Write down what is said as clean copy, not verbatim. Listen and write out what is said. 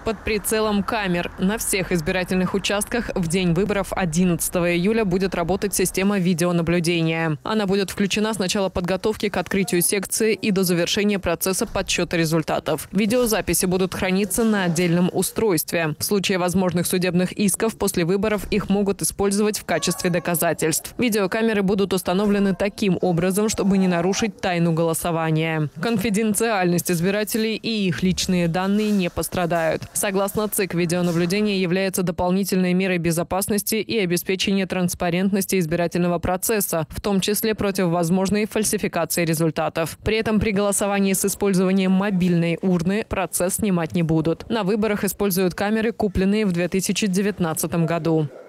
под прицелом камер. На всех избирательных участках в день выборов 11 июля будет работать система видеонаблюдения. Она будет включена с начала подготовки к открытию секции и до завершения процесса подсчета результатов. Видеозаписи будут храниться на отдельном устройстве. В случае возможных судебных исков после выборов их могут использовать в качестве доказательств. Видеокамеры будут установлены таким образом, чтобы не нарушить тайну голосования. Конфиденциальность избирателей и их личные данные не пострадают. Согласно ЦИК, видеонаблюдение является дополнительной мерой безопасности и обеспечения транспарентности избирательного процесса, в том числе против возможной фальсификации результатов. При этом при голосовании с использованием мобильной урны процесс снимать не будут. На выборах используют камеры, купленные в 2019 году.